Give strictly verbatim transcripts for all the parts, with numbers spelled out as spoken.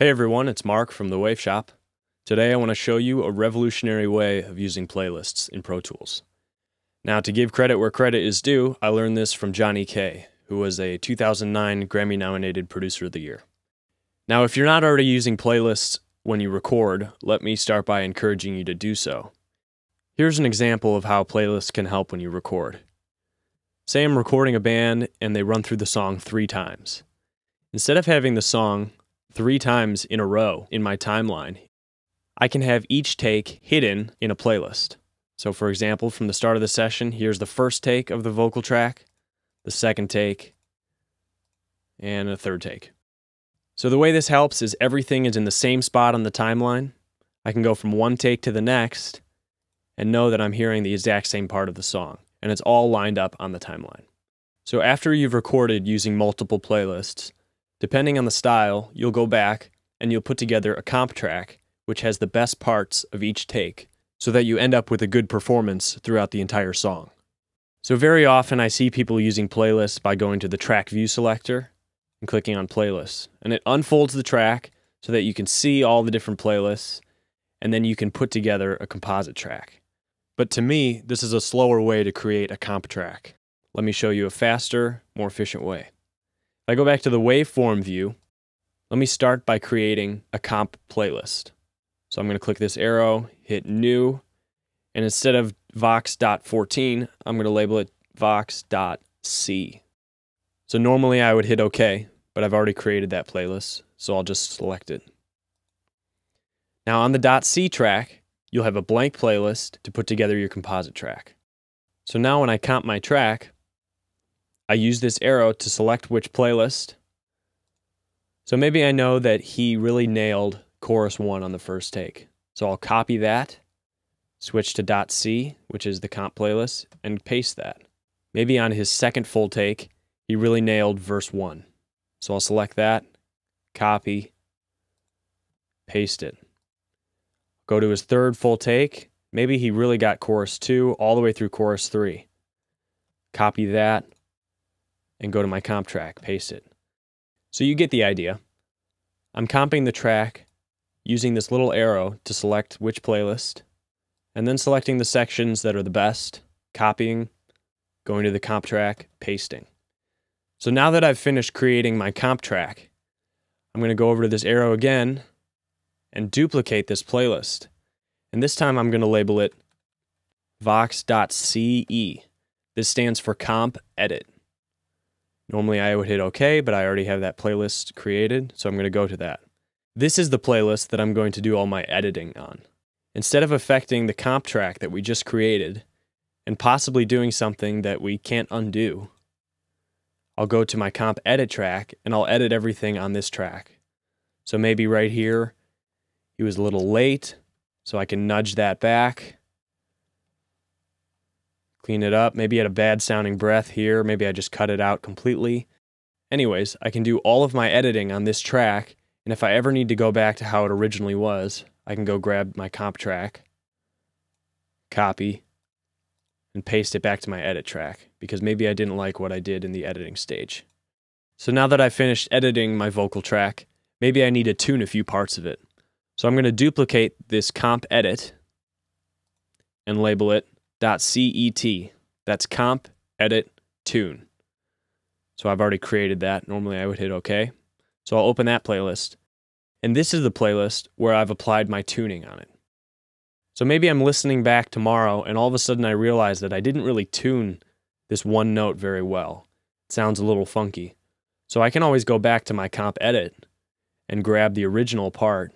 Hey everyone, it's Mark from the Wave Shop. Today I want to show you a revolutionary way of using playlists in Pro Tools. Now, to give credit where credit is due, I learned this from Johnny K, who was a two thousand nine Grammy-nominated Producer of the Year. Now, if you're not already using playlists when you record, let me start by encouraging you to do so. Here's an example of how playlists can help when you record. Say I'm recording a band and they run through the song three times. Instead of having the song three times in a row in my timeline, I can have each take hidden in a playlist. So for example, from the start of the session, here's the first take of the vocal track, the second take, and a third take. So the way this helps is everything is in the same spot on the timeline. I can go from one take to the next and know that I'm hearing the exact same part of the song, and it's all lined up on the timeline. So after you've recorded using multiple playlists, depending on the style, you'll go back and you'll put together a comp track which has the best parts of each take so that you end up with a good performance throughout the entire song. So very often I see people using playlists by going to the track view selector and clicking on playlists. And it unfolds the track so that you can see all the different playlists and then you can put together a composite track. But to me, this is a slower way to create a comp track. Let me show you a faster, more efficient way. If I go back to the waveform view, let me start by creating a comp playlist. So I'm going to click this arrow, hit new, and instead of vox dot fourteen, I'm going to label it vox dot c. So normally I would hit OK, but I've already created that playlist, so I'll just select it. Now on the .c track, you'll have a blank playlist to put together your composite track. So now when I comp my track, I use this arrow to select which playlist. So maybe I know that he really nailed chorus one on the first take. So I'll copy that, switch to .c, which is the comp playlist, and paste that. Maybe on his second full take, he really nailed verse one. So I'll select that, copy, paste it. Go to his third full take. Maybe he really got chorus two all the way through chorus three. Copy that, and go to my comp track, paste it. So you get the idea. I'm comping the track using this little arrow to select which playlist, and then selecting the sections that are the best, copying, going to the comp track, pasting. So now that I've finished creating my comp track, I'm going to go over to this arrow again and duplicate this playlist. And this time I'm going to label it vox dot c e. This stands for comp edit. Normally I would hit OK, but I already have that playlist created, so I'm going to go to that. This is the playlist that I'm going to do all my editing on. Instead of affecting the comp track that we just created, and possibly doing something that we can't undo, I'll go to my comp edit track, and I'll edit everything on this track. So maybe right here, he was a little late, so I can nudge that back. Clean it up. Maybe he had a bad sounding breath here. Maybe I just cut it out completely. Anyways, I can do all of my editing on this track, and if I ever need to go back to how it originally was, I can go grab my comp track, copy, and paste it back to my edit track, because maybe I didn't like what I did in the editing stage. So now that I've finished editing my vocal track, maybe I need to tune a few parts of it. So I'm going to duplicate this comp edit and label it .cet. That's comp, edit, tune. So I've already created that. Normally I would hit OK. So I'll open that playlist. And this is the playlist where I've applied my tuning on it. So maybe I'm listening back tomorrow and all of a sudden I realize that I didn't really tune this one note very well. It sounds a little funky. So I can always go back to my comp edit and grab the original part,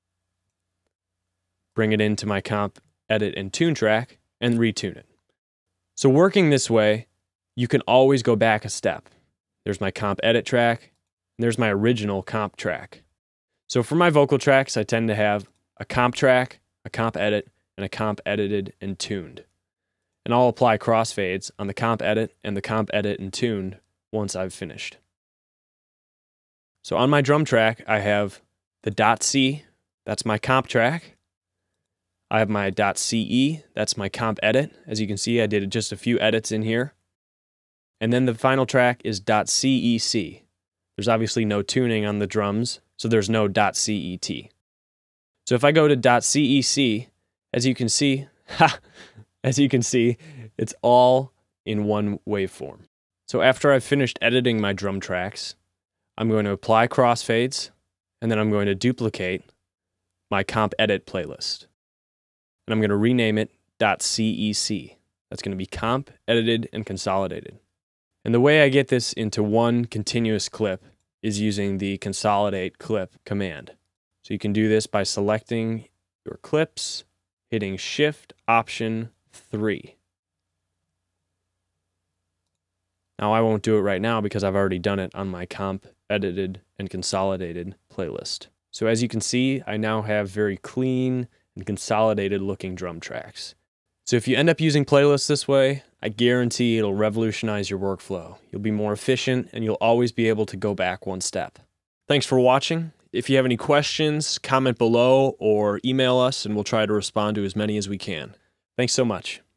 bring it into my comp edit and tune track, and retune it. So working this way, you can always go back a step. There's my comp edit track, and there's my original comp track. So for my vocal tracks, I tend to have a comp track, a comp edit, and a comp edited and tuned. And I'll apply crossfades on the comp edit and the comp edit and tuned once I've finished. So on my drum track, I have the .c, that's my comp track. I have my .ce, that's my comp edit. As you can see, I did just a few edits in here. And then the final track is .cec. There's obviously no tuning on the drums, so there's no .cet. So if I go to .cec, as you can see, ha, as you can see, it's all in one waveform. So after I've finished editing my drum tracks, I'm going to apply crossfades, and then I'm going to duplicate my comp edit playlist. And I'm going to rename it .cec. That's going to be comp, edited, and consolidated. And the way I get this into one continuous clip is using the consolidate clip command. So you can do this by selecting your clips, hitting Shift Option three. Now I won't do it right now because I've already done it on my comp, edited, and consolidated playlist. So as you can see, I now have very clean and consolidated looking drum tracks. So if you end up using playlists this way, I guarantee it'll revolutionize your workflow. You'll be more efficient and you'll always be able to go back one step. Thanks for watching. If you have any questions, comment below or email us and we'll try to respond to as many as we can. Thanks so much.